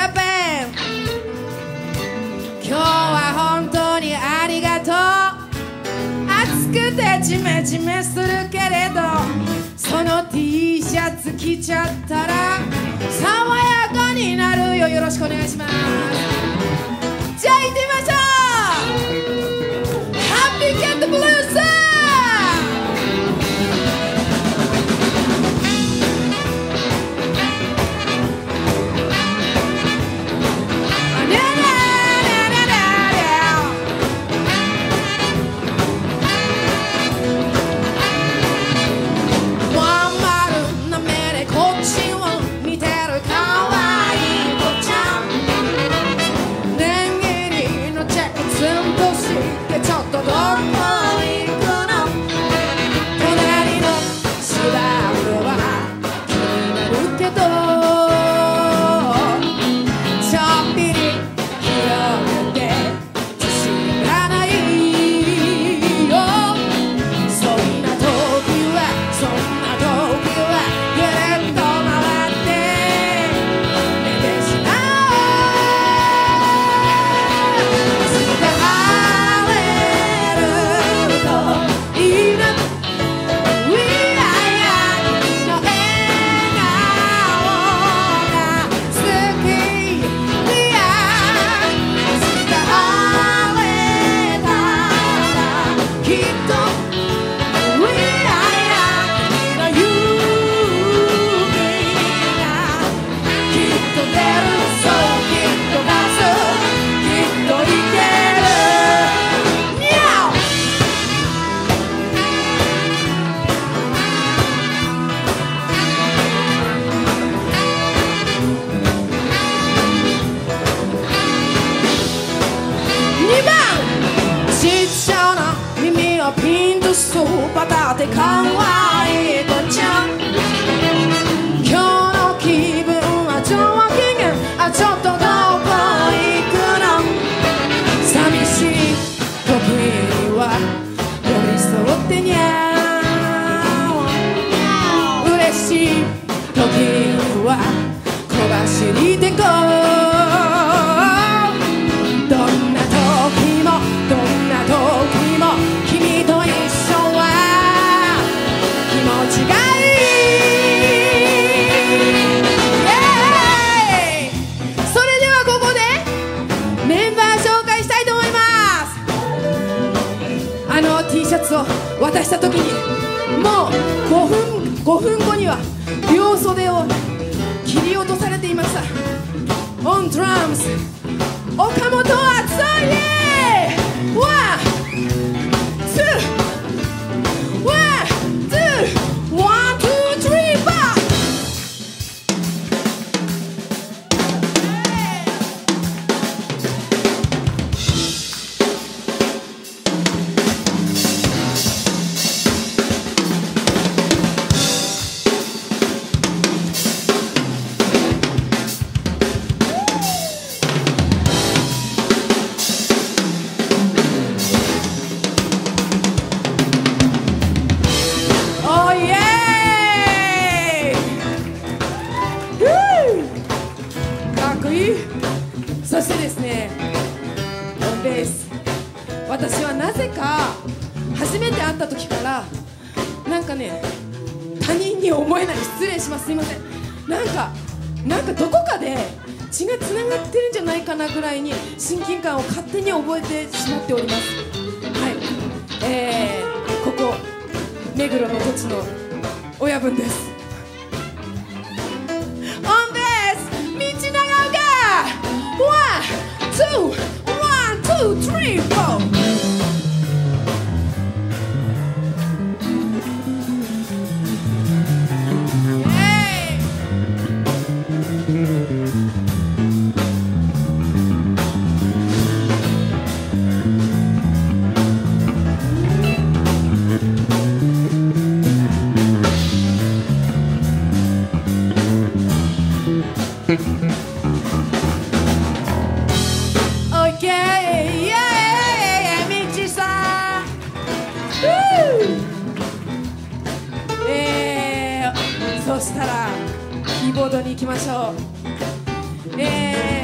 ャパン。今日は本当にありがとう。暑くてジメジメするけれど、その T シャツ着ちゃったら爽やかになるよ。よろしくお願いします。じゃあ行ってみましょう。ハッピーキャットブルース。ピンとそうバタってかわいい子ちゃん。今日の気分は上機嫌。ちょっとどこ行くの。寂しい時には寄り添ってにゃー。嬉しい時には小走りでこう。どんな時もどんな時も君と一緒は気持ちがいい。それではここでメンバー紹介したいと思います。あの T シャツを渡した時にもう5分後には両袖を切り落とされていました。オンドラムス岡本敦也。そしてですね、ベース、私はなぜか初めて会った時からなんかね、他人に思えない。失礼します、すいません。なんかどこかで血がつながってるんじゃないかなぐらいに親近感を勝手に覚えてしまっております。はい、ここ目黒の土地の親分です。1, 2, 3, 4. そしたらキーボードに行きましょう。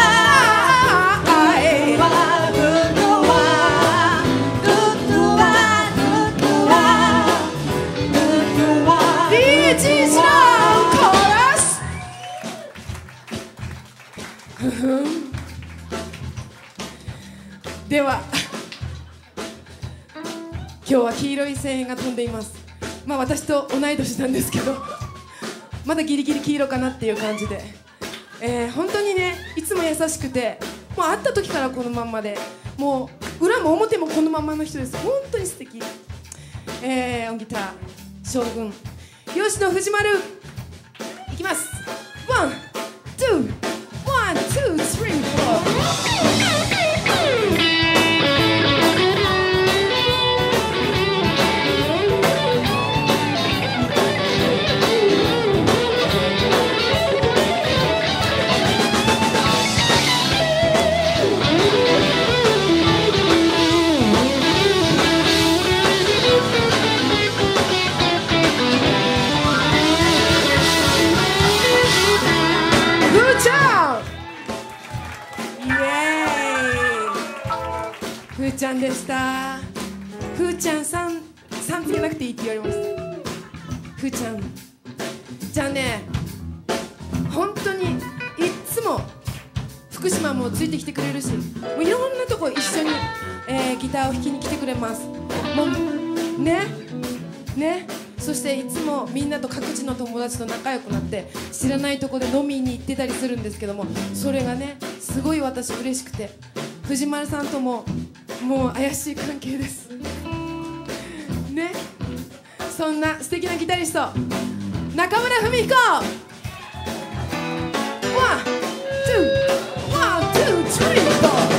では今日は黄色い声援が飛んでいます。まあ私と同い年なんですけどまだギリギリ黄色かなっていう感じで、本当にねいつも優しくて、もう会った時からこのまんまで、もう裏も表もこのまんまの人です。本当に素敵。音ギター将軍吉野藤丸いきます。ワン、ツー、ワン、ツー、スリー、フォー。 ゃんでした。ふーちゃんさんつけなくていいって言われました。ふーちゃんじゃあね、本当にいっつも福島もついてきてくれるし、もういろんなとこ一緒に、ギターを弾きに来てくれます。もうね、そしていつもみんなと各地の友達と仲良くなって知らないとこで飲みに行ってたりするんですけども、それがねすごい私嬉しくて、藤丸さんとももう怪しい関係ですね。そんな素敵なギタリスト中村文彦、ワン、ツー、ワン、ツー、スリー、フォー。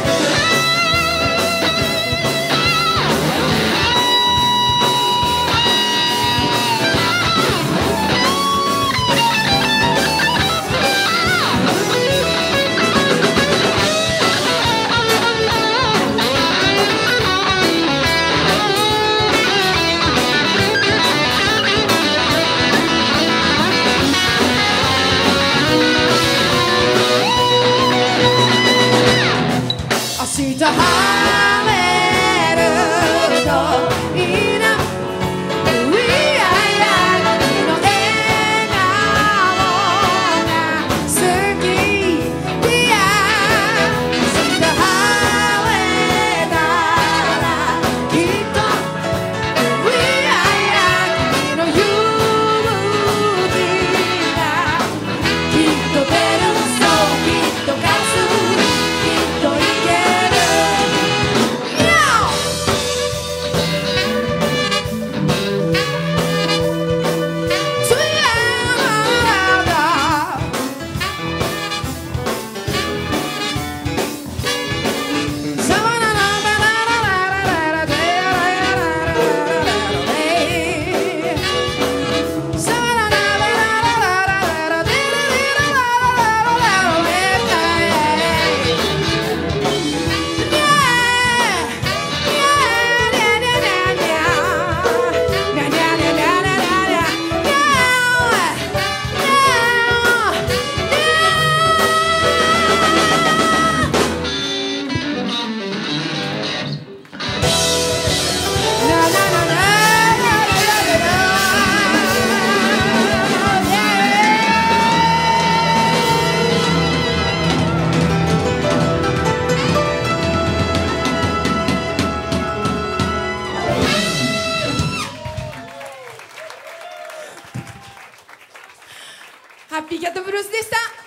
明日晴れるといいな、君の笑顔が好きで、明日晴れたらきっと君の勇気がきっと出る、そうきっと勝つ、きっといける。ハッピーキャットブルースでした。